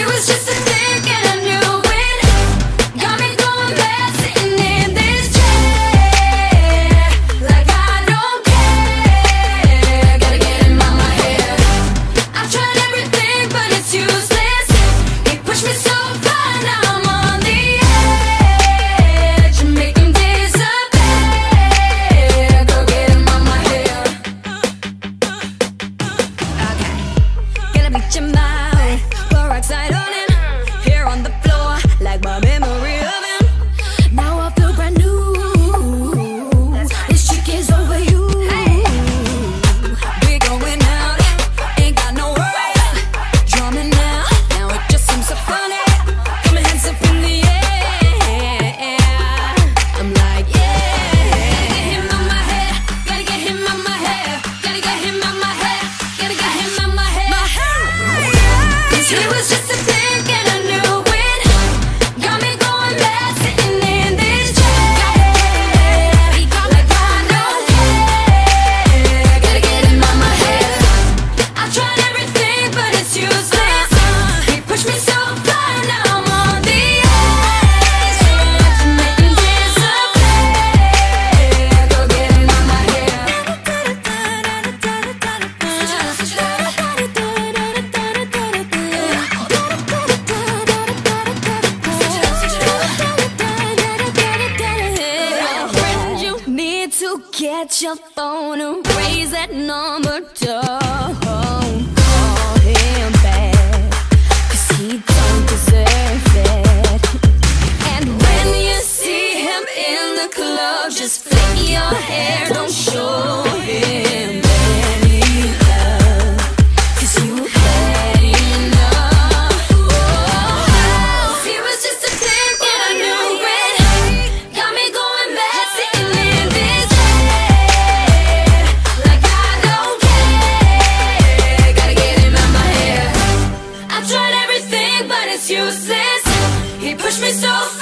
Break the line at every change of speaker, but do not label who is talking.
was just a thing and I knew it. Got me going mad, sitting in this chair, like I don't care. Gotta get him out my head. I tried everything, but it's useless. He pushed me so far, now I'm on the edge. Make him disappear. Go get him out my head. Okay, gonna beat your mind. Peroxide on him, here on the floor, like my memory of him. Now I feel brand new. This chick is over you. We going out, ain't got no worries. Drumming now, now it just seems so funny. Got my hands up in the air. I'm like, yeah. Gotta get him out my head. Gotta get him out my head. Gotta get him out my head. Gotta get him out my head. 'Cause he was just a thing and I knew it. Got me going mad, sitting in this chair, like I don't care. Gotta get him out my head. I tried everything, but it's useless. He pushed me so far, now I'm on the edge. Make him disappear. Go get him out my head. Friend, you need to get your phone and raise that number. Don't call him back, 'cause he don't deserve it. And when you see him in the club, just flick your hair, don't show him any love, 'cause you've had enough. Oh, he was just a thing and I knew it. Got me going mad, sitting in this chair, like I don't care. Gotta get him out my head. I tried everything, but it's useless. He pushed me so far.